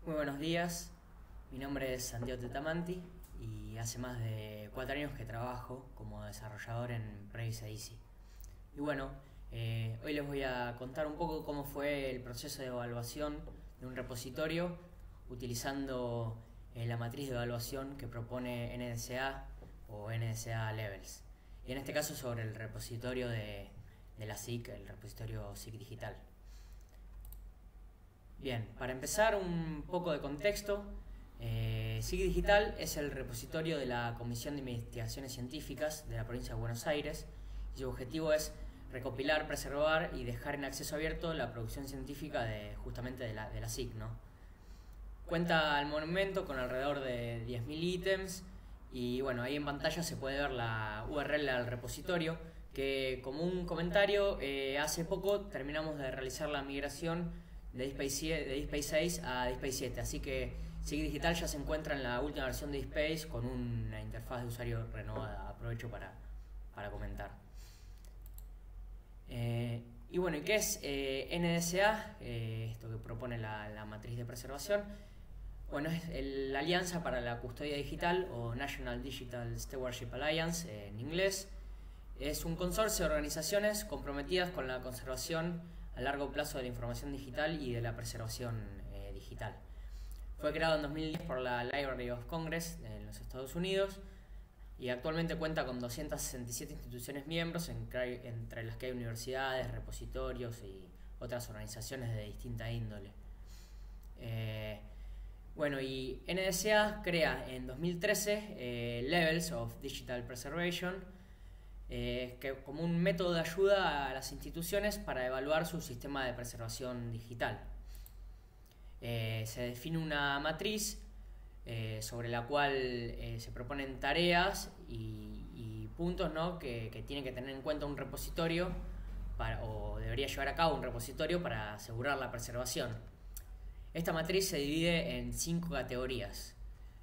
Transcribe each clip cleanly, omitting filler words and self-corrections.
Muy buenos días, mi nombre es Santiago Tetamanti y hace más de 4 años que trabajo como desarrollador en Privacy Easy. Y bueno, hoy les voy a contar un poco cómo fue el proceso de evaluación de un repositorio utilizando la matriz de evaluación que propone NDCA o NDCA Levels. Y en este caso sobre el repositorio de la SIC, el repositorio SIC digital. Bien, para empezar un poco de contexto, SIC Digital es el repositorio de la Comisión de Investigaciones Científicas de la provincia de Buenos Aires y su objetivo es recopilar, preservar y dejar en acceso abierto la producción científica justamente de la SIC, ¿no? Cuenta al momento con alrededor de 10.000 ítems y bueno, ahí en pantalla se puede ver la URL al repositorio que, como un comentario, hace poco terminamos de realizar la migración de DSpace 6 a DSpace 7, así que SIG Digital ya se encuentra en la última versión de DSpace con una interfaz de usuario renovada. Aprovecho para comentar. Y bueno, ¿y qué es NDCA? Esto que propone la matriz de preservación. Bueno, es la Alianza para la Custodia Digital o National Digital Stewardship Alliance en inglés. Es un consorcio de organizaciones comprometidas con la conservación a largo plazo de la información digital y de la preservación digital. Fue creado en 2010 por la Library of Congress en los Estados Unidos y actualmente cuenta con 267 instituciones miembros, entre las que hay universidades, repositorios y otras organizaciones de distinta índole. Bueno, y NDCA crea en 2013 Levels of Digital Preservation, que como un método de ayuda a las instituciones para evaluar su sistema de preservación digital. Se define una matriz sobre la cual se proponen tareas y puntos, ¿no?, que tiene que tener en cuenta un repositorio o debería llevar a cabo un repositorio para asegurar la preservación. Esta matriz se divide en 5 categorías: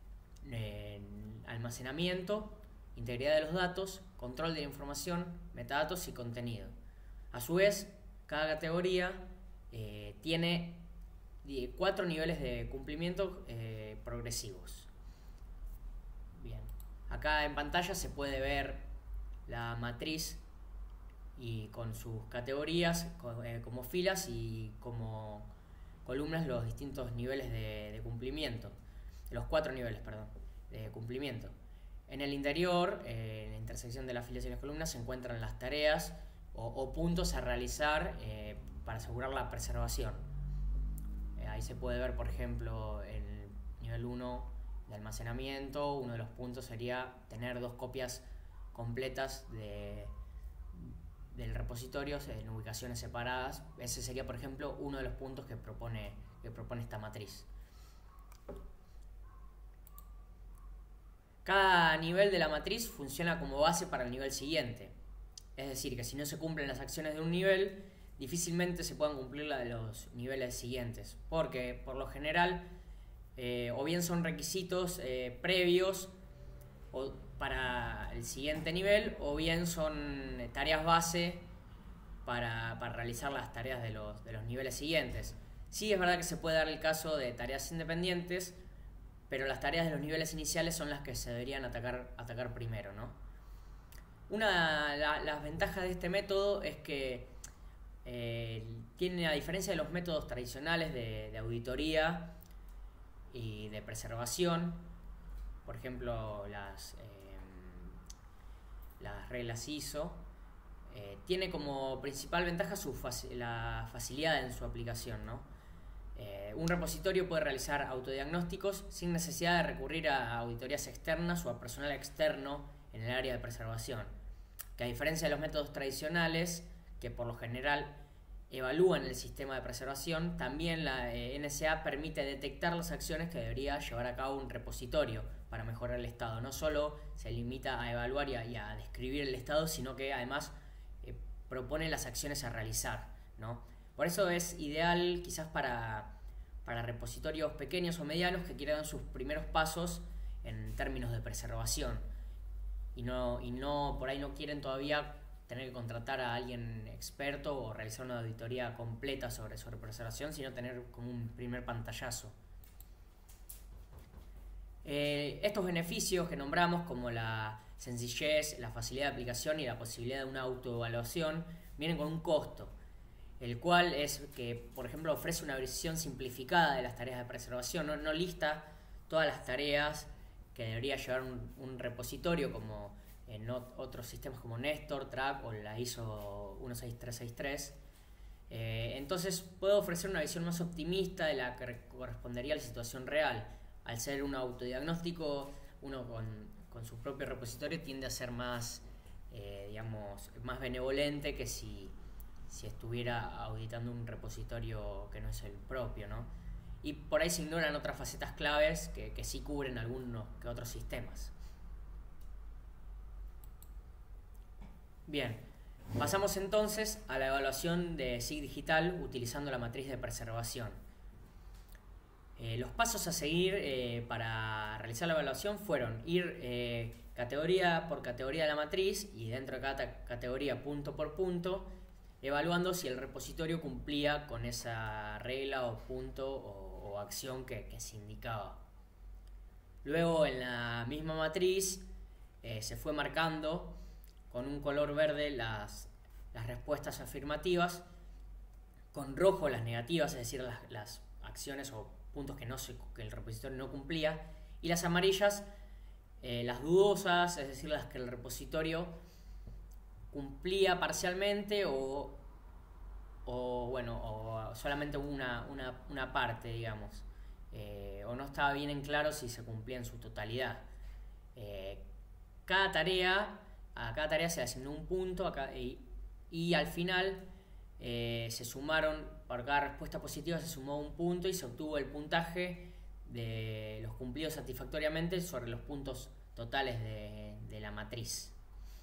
almacenamiento, integridad de los datos, control de la información, metadatos y contenido. A su vez, cada categoría tiene 4 niveles de cumplimiento progresivos. Bien, acá en pantalla se puede ver la matriz y con sus categorías como filas y como columnas los distintos niveles de cumplimiento, los 4 niveles, perdón, de cumplimiento. En el interior, en la intersección de las filas y las columnas, se encuentran las tareas o puntos a realizar para asegurar la preservación. Ahí se puede ver, por ejemplo, en el nivel 1 de almacenamiento, uno de los puntos sería tener 2 copias completas del repositorio en ubicaciones separadas. Ese sería, por ejemplo, uno de los puntos que propone esta matriz. Cada nivel de la matriz funciona como base para el nivel siguiente. Es decir, que si no se cumplen las acciones de un nivel, difícilmente se puedan cumplir las de los niveles siguientes. Porque, por lo general, o bien son requisitos previos para el siguiente nivel, o bien son tareas base para realizar las tareas de los niveles siguientes. Sí, es verdad que se puede dar el caso de tareas independientes, pero las tareas de los niveles iniciales son las que se deberían atacar primero, ¿no? Las ventajas de este método es que tiene, a diferencia de los métodos tradicionales de auditoría y de preservación, por ejemplo las reglas ISO, tiene como principal ventaja la facilidad en su aplicación, ¿no? Un repositorio puede realizar autodiagnósticos sin necesidad de recurrir a auditorías externas o a personal externo en el área de preservación, que a diferencia de los métodos tradicionales, que por lo general evalúan el sistema de preservación, también la NSA permite detectar las acciones que debería llevar a cabo un repositorio para mejorar el estado. No solo se limita a evaluar y a describir el estado, sino que además propone las acciones a realizar, ¿no? Por eso es ideal quizás para repositorios pequeños o medianos que quieran dar sus primeros pasos en términos de preservación y por ahí no quieren todavía tener que contratar a alguien experto o realizar una auditoría completa sobre preservación, sino tener como un primer pantallazo. Estos beneficios que nombramos, como la sencillez, la facilidad de aplicación y la posibilidad de una autoevaluación, vienen con un costo, el cual es que, por ejemplo, ofrece una versión simplificada de las tareas de preservación, no lista todas las tareas que debería llevar un repositorio, como en otros sistemas como Nestor, Track o la ISO 16363. Entonces puede ofrecer una visión más optimista de la que correspondería a la situación real. Al ser un autodiagnóstico, uno con su propio repositorio tiende a ser más, más benevolente que si estuviera auditando un repositorio que no es el propio, ¿no? Y por ahí se ignoran otras facetas claves que sí cubren algunos que otros sistemas. Bien, pasamos entonces a la evaluación de SIG digital utilizando la matriz de preservación. Los pasos a seguir para realizar la evaluación fueron ir categoría por categoría de la matriz y dentro de cada categoría punto por punto, evaluando si el repositorio cumplía con esa regla o punto o acción que se indicaba. Luego en la misma matriz se fue marcando con un color verde las respuestas afirmativas, con rojo las negativas, es decir, las acciones o puntos que el repositorio no cumplía, y las amarillas las dudosas, es decir, las que el repositorio cumplía parcialmente o solamente una parte, digamos, o no estaba bien en claro si se cumplía en su totalidad. A cada tarea se le asignó un punto y al final se sumaron, por cada respuesta positiva se sumó un punto y se obtuvo el puntaje de los cumplidos satisfactoriamente sobre los puntos totales de la matriz.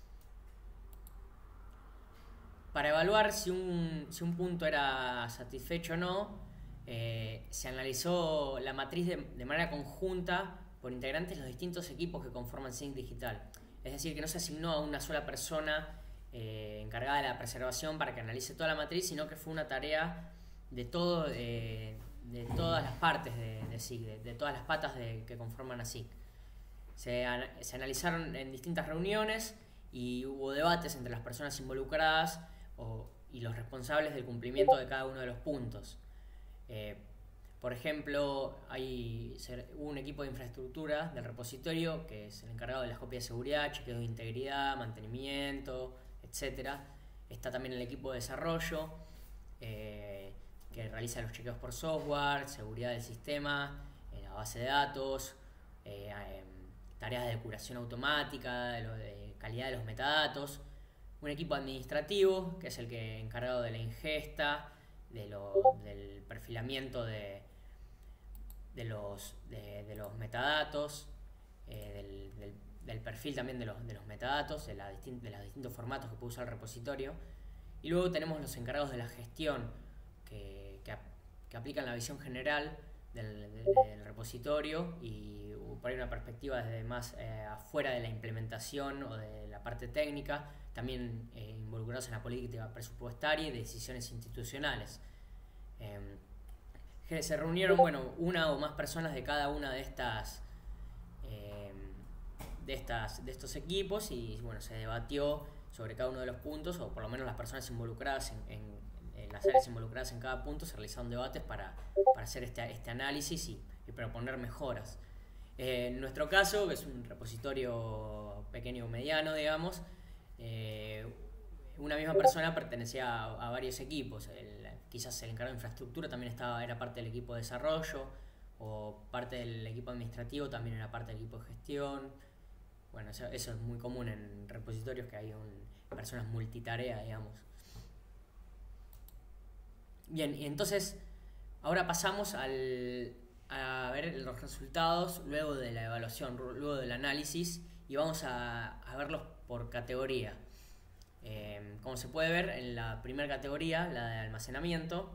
Para evaluar si un punto era satisfecho o no, se analizó la matriz de manera conjunta por integrantes de los distintos equipos que conforman SIG Digital. Es decir, que no se asignó a una sola persona encargada de la preservación para que analice toda la matriz, sino que fue una tarea de todas las partes de SIG, de todas las patas que conforman a SIG. Se analizaron en distintas reuniones y hubo debates entre las personas involucradas y los responsables del cumplimiento de cada uno de los puntos. Por ejemplo, hubo un equipo de infraestructura del repositorio que es el encargado de las copias de seguridad, chequeos de integridad, mantenimiento, etc. Está también el equipo de desarrollo que realiza los chequeos por software, seguridad del sistema, la base de datos, tareas de depuración automática, de calidad de los metadatos. Un equipo administrativo que es el que encargado de la ingesta, del perfilamiento de los metadatos, del perfil también de los metadatos, de los distintos formatos que puede usar el repositorio. Y luego tenemos los encargados de la gestión que aplican la visión general del repositorio y por ahí una perspectiva desde más afuera de la implementación o de la parte técnica, también involucrados en la política presupuestaria y de decisiones institucionales. Se reunieron una o más personas de cada una de estos equipos y se debatió sobre cada uno de los puntos, o por lo menos las personas involucradas en las áreas involucradas en cada punto se realizaron debates para hacer este análisis y proponer mejoras. En nuestro caso, que es un repositorio pequeño o mediano, digamos, una misma persona pertenecía a varios equipos. Quizás el encargado de infraestructura también era parte del equipo de desarrollo, o parte del equipo administrativo también era parte del equipo de gestión. Bueno, eso es muy común en repositorios, que hay personas multitarea, digamos. Bien, y entonces ahora pasamos a ver los resultados luego de la evaluación, luego del análisis, y vamos a verlos por categoría. Como se puede ver en la primera categoría, la de almacenamiento,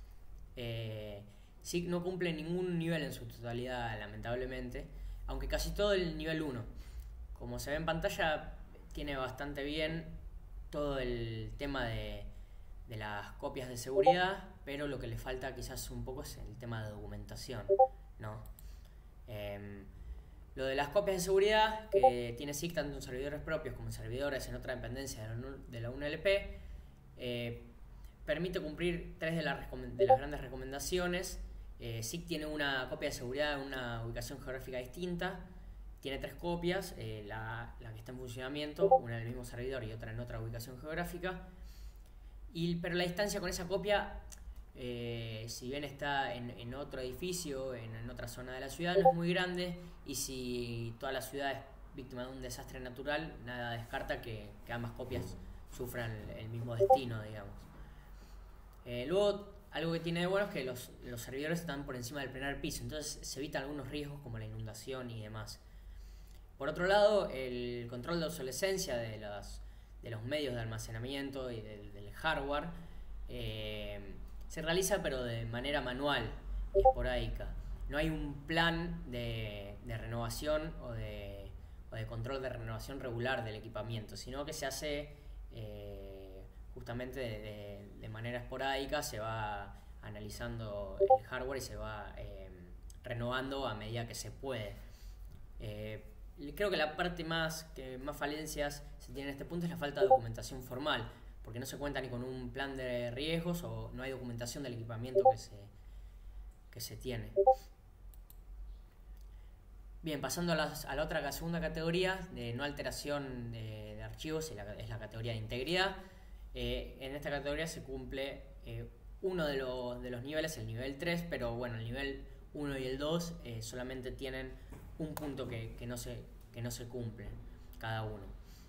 SIG no cumple ningún nivel en su totalidad, lamentablemente, aunque casi todo el nivel 1. Como se ve en pantalla, tiene bastante bien todo el tema de las copias de seguridad, pero lo que le falta quizás un poco es el tema de documentación, ¿no? Lo de las copias de seguridad que tiene SIG tanto en servidores propios como en servidores en otra dependencia de la UNLP, permite cumplir tres de las grandes recomendaciones. SIG tiene una copia de seguridad en una ubicación geográfica distinta, tiene tres copias, la que está en funcionamiento, una en el mismo servidor y otra en otra ubicación geográfica. Pero la distancia con esa copia, si bien está en otro edificio, en otra zona de la ciudad, no es muy grande, y si toda la ciudad es víctima de un desastre natural, nada descarta que ambas copias sufran el mismo destino, digamos. Luego, algo que tiene de bueno es que los servidores están por encima del primer piso, entonces se evitan algunos riesgos como la inundación y demás. Por otro lado, el control de obsolescencia de los medios de almacenamiento y del hardware se realiza pero de manera manual y esporádica. No hay un plan de renovación o de control de renovación regular del equipamiento, sino que se hace justamente de manera esporádica, se va analizando el hardware y se va renovando a medida que se puede. Creo que la parte que más falencias se tiene en este punto es la falta de documentación formal, porque no se cuenta ni con un plan de riesgos o no hay documentación del equipamiento que se tiene. Bien, pasando a la segunda categoría de no alteración de archivos, es la categoría de integridad. En esta categoría se cumple uno de los niveles, el nivel 3, pero bueno, el nivel 1 y el 2 solamente tienen un punto que no se cumple cada uno.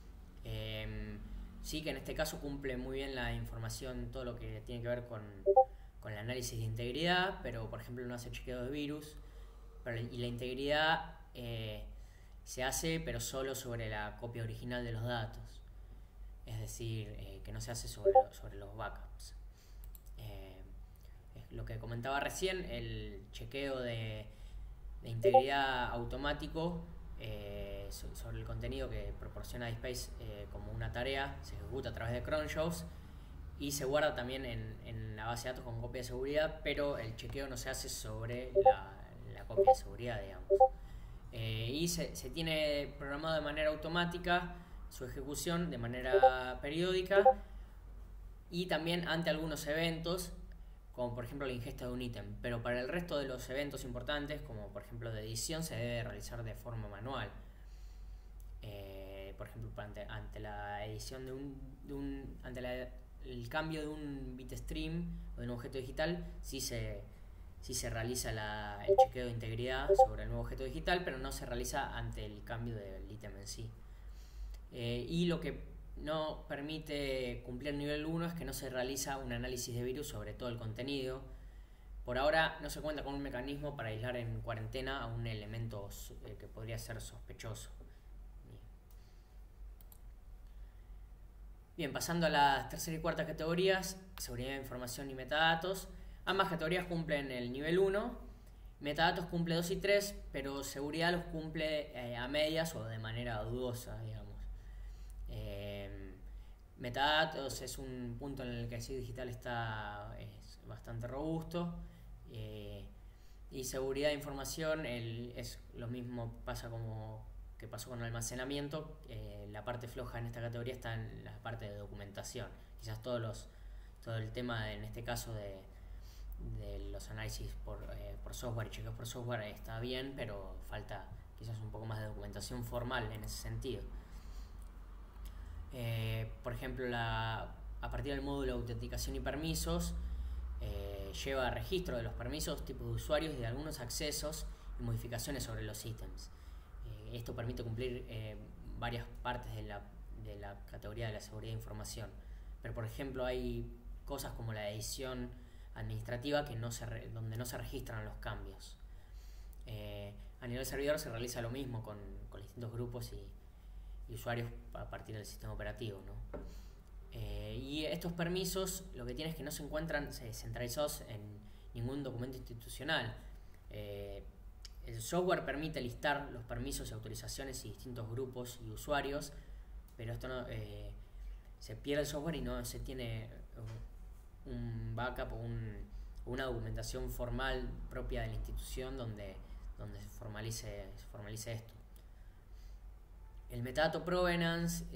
Sí que en este caso cumple muy bien la información, todo lo que tiene que ver con el análisis de integridad, pero por ejemplo no hace chequeo de virus, y la integridad se hace pero solo sobre la copia original de los datos, es decir, que no se hace sobre los backups. Es lo que comentaba recién, el chequeo de integridad automático sobre el contenido que proporciona DSpace como una tarea, se ejecuta a través de cron-shows y se guarda también en la base de datos con copia de seguridad, pero el chequeo no se hace sobre la copia de seguridad, digamos. Y se tiene programado de manera automática su ejecución de manera periódica y también ante algunos eventos, como por ejemplo la ingesta de un ítem, pero para el resto de los eventos importantes, como por ejemplo de edición, se debe realizar de forma manual. Por ejemplo, ante la edición el cambio de un bitstream o de un objeto digital, sí se realiza el chequeo de integridad sobre el nuevo objeto digital, pero no se realiza ante el cambio del ítem en sí. Y lo que no permite cumplir el nivel 1 es que no se realiza un análisis de virus sobre todo el contenido. Por ahora no se cuenta con un mecanismo para aislar en cuarentena a un elemento que podría ser sospechoso. Bien, pasando a las tercera y cuarta categorías, seguridad de información y metadatos. Ambas categorías cumplen el nivel 1, metadatos cumple 2 y 3, pero seguridad los cumple a medias o de manera dudosa, digamos. Metadatos es un punto en el que SIG Digital es bastante robusto, y seguridad de información es lo mismo, pasa como que pasó con almacenamiento. La parte floja en esta categoría está en la parte de documentación. Quizás todo el tema en este caso de los análisis por software y chequeos por software está bien, pero falta quizás un poco más de documentación formal en ese sentido. Por ejemplo, a partir del módulo de autenticación y permisos, lleva registro de los permisos, tipos de usuarios y de algunos accesos y modificaciones sobre los ítems. Esto permite cumplir varias partes de la categoría de la seguridad de información. Pero por ejemplo hay cosas como la edición administrativa donde no se registran los cambios. A nivel servidor se realiza lo mismo con distintos grupos y usuarios a partir del sistema operativo, ¿no? Y estos permisos lo que tienen es que no se encuentran centralizados en ningún documento institucional. El software permite listar los permisos y autorizaciones y distintos grupos y usuarios, pero esto no se pierde el software y no se tiene un backup o una documentación formal propia de la institución donde donde se formalice esto. El metadato provenance,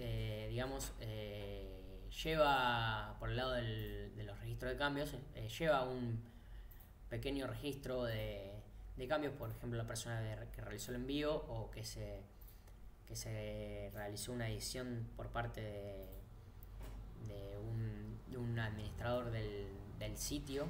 lleva, por el lado de los registros de cambios, lleva un pequeño registro de cambios, por ejemplo, la persona que realizó el envío o que se realizó una edición por parte de un administrador del sitio,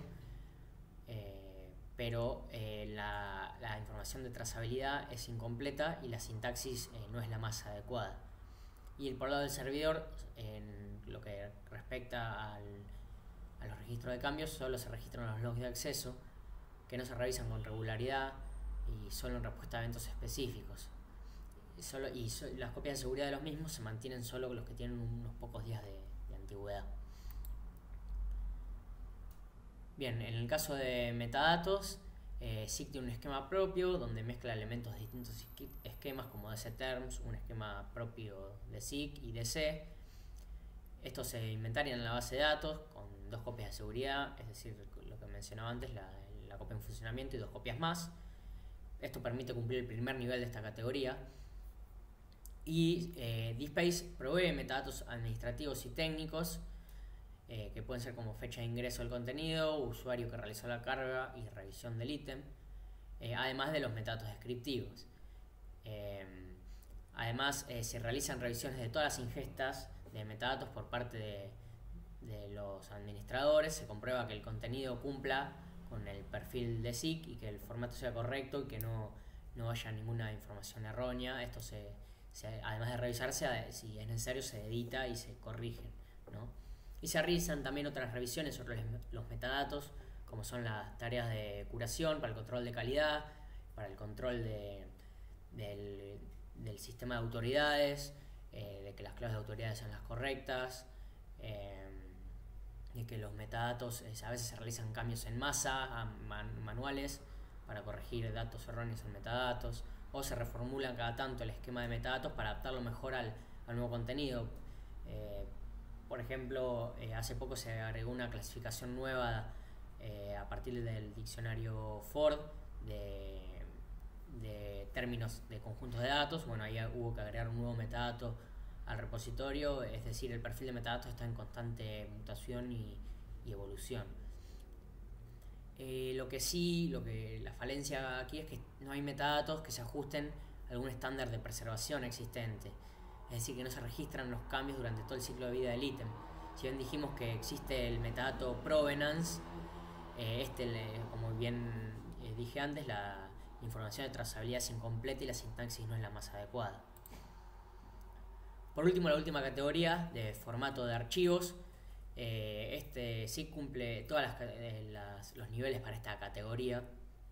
pero la información de trazabilidad es incompleta y la sintaxis no es la más adecuada. Y por el lado del servidor, en lo que respecta a los registros de cambios, solo se registran los logs de acceso, que no se revisan con regularidad y solo en respuesta a eventos específicos. Las copias de seguridad de los mismos se mantienen solo los que tienen unos pocos días de antigüedad. Bien, en el caso de metadatos, SIG tiene un esquema propio donde mezcla elementos de distintos esquemas como DCTerms, un esquema propio de SIG y DC. Estos se inventarian en la base de datos con 2 copias de seguridad, es decir, lo que mencionaba antes, la copia en funcionamiento y 2 copias más. Esto permite cumplir el primer nivel de esta categoría. Y DSpace provee metadatos administrativos y técnicos, que pueden ser como fecha de ingreso del contenido, usuario que realizó la carga y revisión del ítem, además de los metadatos descriptivos. Además, se realizan revisiones de todas las ingestas de metadatos por parte de los administradores. Se comprueba que el contenido cumpla con el perfil de SIG y que el formato sea correcto y que no haya ninguna información errónea. Esto además de revisarse, si es necesario, se edita y se corrige, ¿no? Y se realizan también otras revisiones sobre los metadatos, como son las tareas de curación para el control de calidad, para el control del sistema de autoridades, de que las claves de autoridades sean las correctas, y que los metadatos, a veces se realizan cambios en masa, manuales, para corregir datos erróneos en metadatos, o se reformula cada tanto el esquema de metadatos para adaptarlo mejor al nuevo contenido. Por ejemplo, hace poco se agregó una clasificación nueva a partir del diccionario Ford de términos de conjuntos de datos. Bueno, ahí hubo que agregar un nuevo metadato al repositorio, es decir, el perfil de metadatos está en constante mutación y evolución. La falencia aquí es que no hay metadatos que se ajusten a algún estándar de preservación existente. Es decir, que no se registran los cambios durante todo el ciclo de vida del ítem. Si bien dijimos que existe el metadato provenance, como bien dije antes, la información de trazabilidad es incompleta y la sintaxis no es la más adecuada. Por último, la última categoría de formato de archivos. Sí cumple todos los niveles para esta categoría.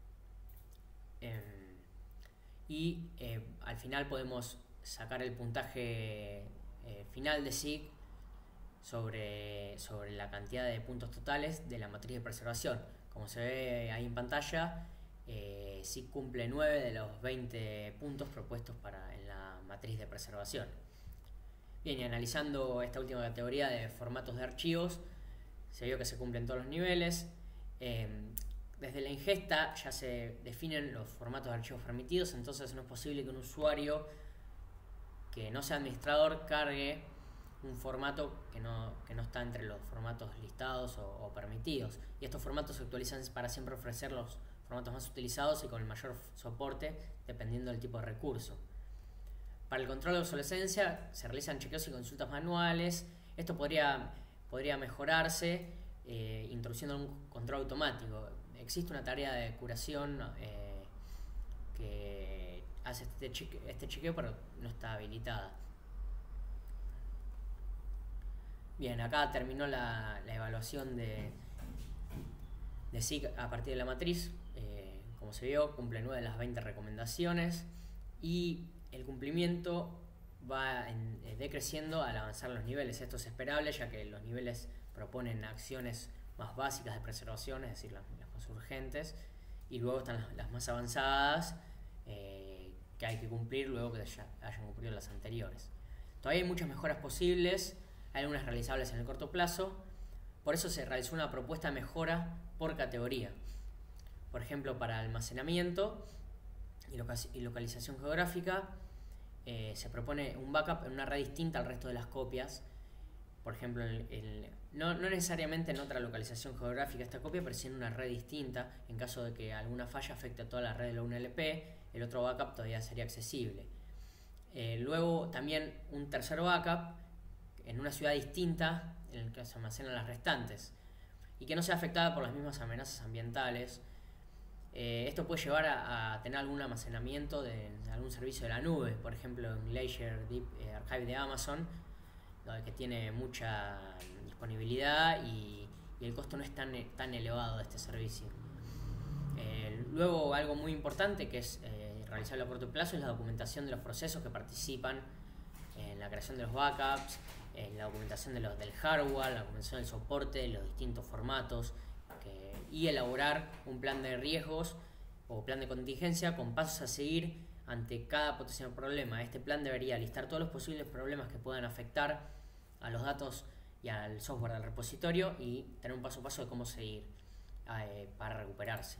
Al final podemos sacar el puntaje final de SIG sobre la cantidad de puntos totales de la matriz de preservación. Como se ve ahí en pantalla, SIG cumple 9 de los 20 puntos propuestos en la matriz de preservación. Bien, y analizando esta última categoría de formatos de archivos, se vio que se cumplen todos los niveles. Desde la ingesta ya se definen los formatos de archivos permitidos, entonces no es posible que un usuario que no sea administrador cargue un formato que no está entre los formatos listados o permitidos. Y estos formatos se actualizan para siempre ofrecer los formatos más utilizados y con el mayor soporte dependiendo del tipo de recurso. Para el control de obsolescencia se realizan chequeos y consultas manuales. Esto podría mejorarse introduciendo un control automático. Existe una tarea de curación que hace este chequeo, pero no está habilitada. Bien, acá terminó la evaluación de SIG a partir de la matriz. Como se vio, cumple 9 de las 20 recomendaciones y el cumplimiento va decreciendo al avanzar los niveles. Esto es esperable, ya que los niveles proponen acciones más básicas de preservación, es decir, las más urgentes, y luego están las más avanzadas que hay que cumplir luego que ya hayan cumplido las anteriores. Todavía hay muchas mejoras posibles, hay algunas realizables en el corto plazo, por eso se realizó una propuesta de mejora por categoría. Por ejemplo, para almacenamiento y localización geográfica, se propone un backup en una red distinta al resto de las copias. Por ejemplo, no necesariamente en otra localización geográfica esta copia, pero sí en una red distinta. En caso de que alguna falla afecte a toda la red de la UNLP, el otro backup todavía sería accesible. Luego también un tercer backup en una ciudad distinta en el que se almacenan las restantes y que no sea afectada por las mismas amenazas ambientales. Esto puede llevar a tener algún almacenamiento de algún servicio de la nube, por ejemplo en Glacier Deep Archive de Amazon, que tiene mucha disponibilidad y el costo no es tan elevado de este servicio. Luego, algo muy importante que es realizarlo a corto plazo es la documentación de los procesos que participan en la creación de los backups, en la documentación del hardware, la documentación del soporte, de los distintos formatos, y elaborar un plan de riesgos o plan de contingencia con pasos a seguir ante cada potencial problema. Este plan debería listar todos los posibles problemas que puedan afectar a los datos y al software del repositorio y tener un paso a paso de cómo seguir para recuperarse.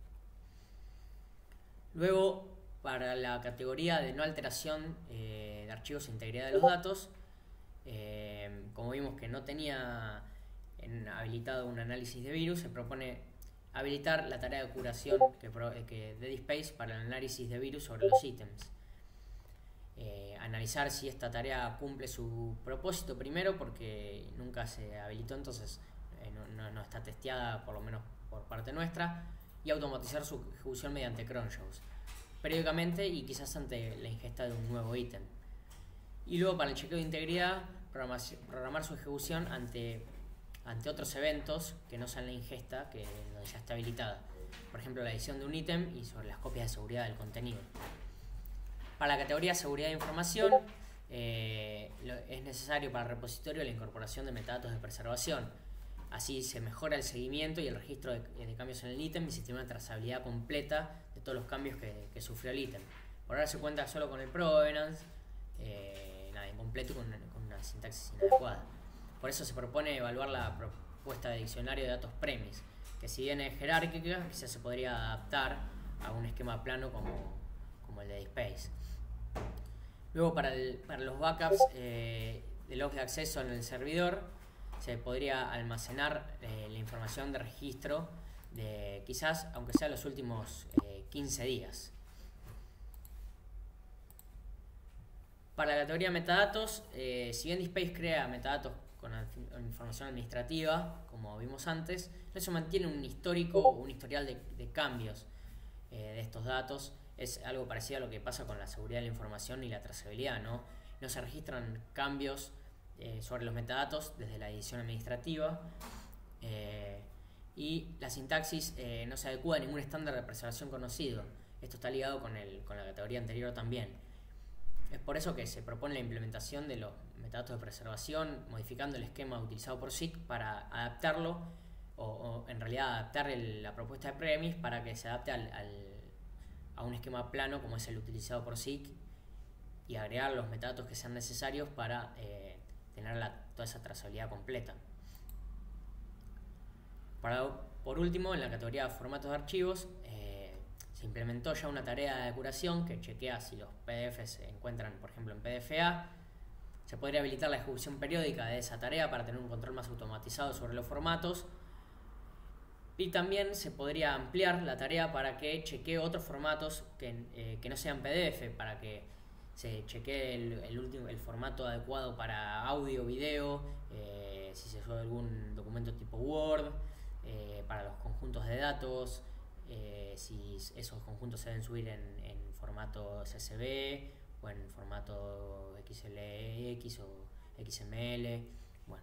Luego, para la categoría de no alteración de archivos e integridad de los datos, como vimos que no tenía habilitado un análisis de virus, se propone habilitar la tarea de curación de DSpace para el análisis de virus sobre los ítems. Analizar si esta tarea cumple su propósito primero, porque nunca se habilitó, entonces no está testeada, por lo menos por parte nuestra, y automatizar su ejecución mediante cron shows periódicamente y quizás ante la ingesta de un nuevo ítem. Y luego, para el chequeo de integridad, programar su ejecución ante otros eventos que no sean la ingesta, donde ya está habilitada. Por ejemplo, la edición de un ítem y sobre las copias de seguridad del contenido. Para la categoría seguridad de información, es necesario para el repositorio la incorporación de metadatos de preservación. Así se mejora el seguimiento y el registro de cambios en el ítem y se tiene una trazabilidad completa de todos los cambios que sufrió el ítem. Por ahora se cuenta solo con el provenance, incompleto y con una sintaxis inadecuada. Por eso se propone evaluar la propuesta de diccionario de datos premise, que si bien es jerárquica, quizás se podría adaptar a un esquema plano como el de DSpace. Luego, para los backups de logs de acceso en el servidor, se podría almacenar la información de registro de quizás, aunque sea los últimos 15 días. Para la categoría metadatos, si bien DSpace crea metadatos con información administrativa, como vimos antes, no se mantiene un histórico o un historial de cambios de estos datos. Es algo parecido a lo que pasa con la seguridad de la información y la trazabilidad, ¿no? No se registran cambios sobre los metadatos desde la edición administrativa y la sintaxis no se adecua a ningún estándar de preservación conocido. Esto está ligado con la categoría anterior también. Es por eso que se propone la implementación de los metadatos de preservación, modificando el esquema utilizado por SIG para adaptarlo, o en realidad adaptar la propuesta de premise para que se adapte a un esquema plano como es el utilizado por SIG, y agregar los metadatos que sean necesarios para tener toda esa trazabilidad completa. Por último, en la categoría de formatos de archivos, se implementó ya una tarea de curación que chequea si los PDFs se encuentran, por ejemplo, en PDFA. Se podría habilitar la ejecución periódica de esa tarea para tener un control más automatizado sobre los formatos. Y también se podría ampliar la tarea para que chequee otros formatos que no sean PDF, para que se chequee el formato adecuado para audio, video, si se sube algún documento tipo Word, para los conjuntos de datos, si esos conjuntos se deben subir en formato CSV o en formato XLX o XML. Bueno.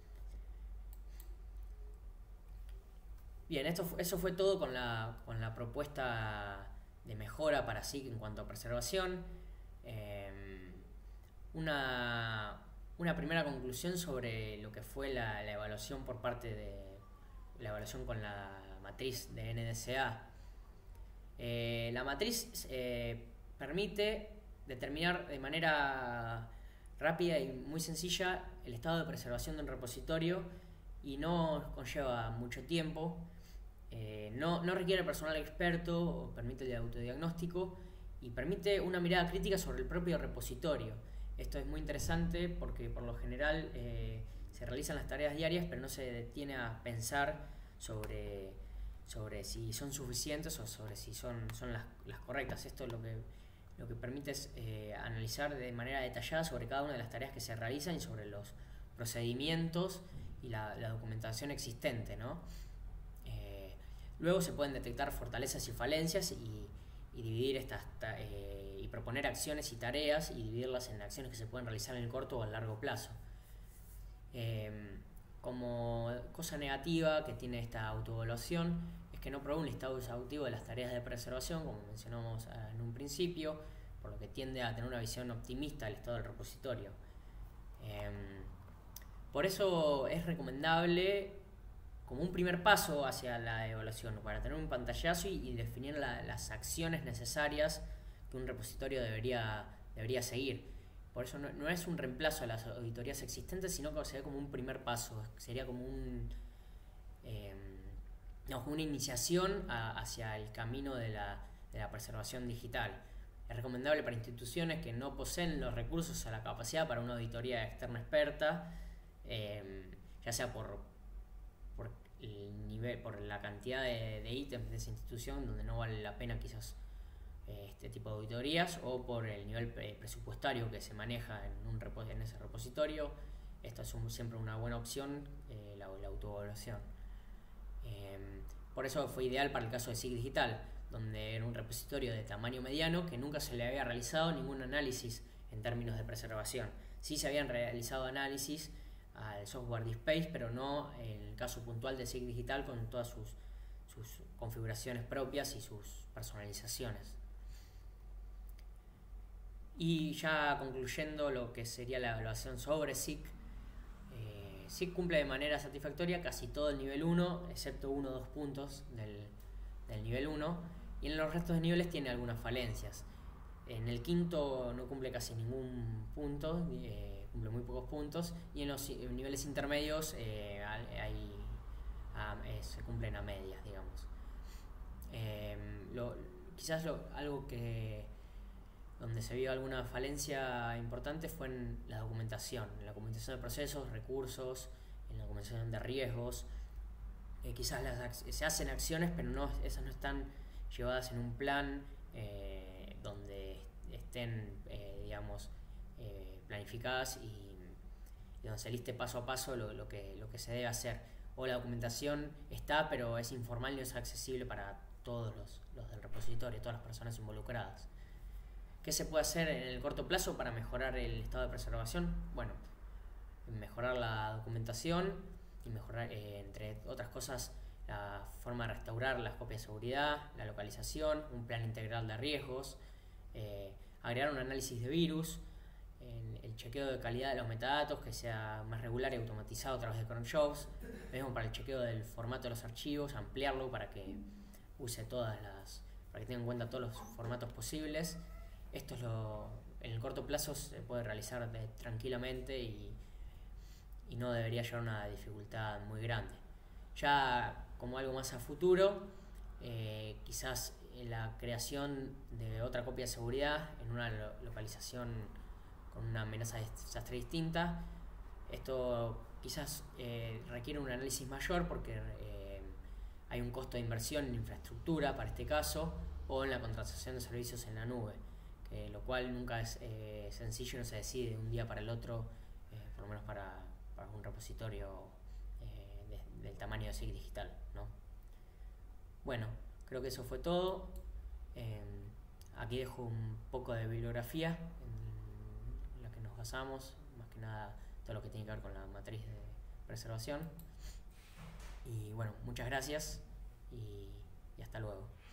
Bien, eso fue todo con la propuesta de mejora para SIG en cuanto a preservación. Una primera conclusión sobre lo que fue la evaluación por parte de la evaluación con la matriz de NDSA. La matriz permite determinar de manera rápida y muy sencilla el estado de preservación de un repositorio y no conlleva mucho tiempo. No requiere personal experto o permite el autodiagnóstico y permite una mirada crítica sobre el propio repositorio. Esto es muy interesante porque por lo general se realizan las tareas diarias, pero no se detiene a pensar sobre si son suficientes o sobre si son las correctas. Esto lo que permite es analizar de manera detallada sobre cada una de las tareas que se realizan y sobre los procedimientos y la documentación existente, ¿no? Luego se pueden detectar fortalezas y falencias y dividir y proponer acciones y tareas y dividirlas en acciones que se pueden realizar en el corto o a largo plazo. Como cosa negativa que tiene esta autoevaluación es que no provee un listado exhaustivo de las tareas de preservación, como mencionamos en un principio, por lo que tiende a tener una visión optimista del estado del repositorio. Por eso es recomendable, como un primer paso hacia la evaluación, para tener un pantallazo y definir las acciones necesarias que un repositorio debería seguir. Por eso no es un reemplazo a las auditorías existentes, sino que sería como un primer paso, sería como una iniciación hacia el camino de la preservación digital. Es recomendable para instituciones que no poseen los recursos o la capacidad para una auditoría externa experta, ya sea por el nivel, por la cantidad de ítems de esa institución, donde no vale la pena quizás este tipo de auditorías, o por el nivel presupuestario que se maneja en ese repositorio. Esta es siempre una buena opción, la autoevaluación. Por eso fue ideal para el caso de SIG Digital, donde era un repositorio de tamaño mediano que nunca se le había realizado ningún análisis en términos de preservación. Sí se habían realizado análisis al software DSpace, pero no en el caso puntual de SIG Digital, con todas sus configuraciones propias y sus personalizaciones. Y ya concluyendo lo que sería la evaluación sobre SIG, SIG cumple de manera satisfactoria casi todo el nivel 1, excepto 1 o 2 puntos del nivel 1, y en los restos de niveles tiene algunas falencias. En el quinto no cumple casi ningún punto, cumple muy pocos puntos, y en los niveles intermedios se cumplen a medias, digamos. Algo que donde se vio alguna falencia importante fue en la documentación de procesos, recursos, en la documentación de riesgos. Quizás se hacen acciones, pero esas no están llevadas en un plan donde estén, planificadas y donde se liste paso a paso lo que se debe hacer. O la documentación está, pero es informal y no es accesible para todos los del repositorio, todas las personas involucradas. ¿Qué se puede hacer en el corto plazo para mejorar el estado de preservación? Bueno, mejorar la documentación y mejorar, entre otras cosas, la forma de restaurar las copias de seguridad, la localización, un plan integral de riesgos, agregar un análisis de virus, el chequeo de calidad de los metadatos que sea más regular y automatizado a través de cron jobs, mismo para el chequeo del formato de los archivos, ampliarlo para que para que tenga en cuenta todos los formatos posibles. Esto en el corto plazo se puede realizar tranquilamente y no debería llevar una dificultad muy grande. Ya como algo más a futuro, quizás la creación de otra copia de seguridad en una localización con una amenaza de desastre distinta. Esto quizás requiere un análisis mayor porque hay un costo de inversión en infraestructura para este caso, o en la contratación de servicios en la nube, lo cual nunca es sencillo y no se decide de un día para el otro, por lo menos para un repositorio del tamaño de SIG Digital, ¿no? Bueno, creo que eso fue todo. Aquí dejo un poco de bibliografía en la que nos basamos, más que nada todo lo que tiene que ver con la matriz de preservación. Y bueno, muchas gracias y hasta luego.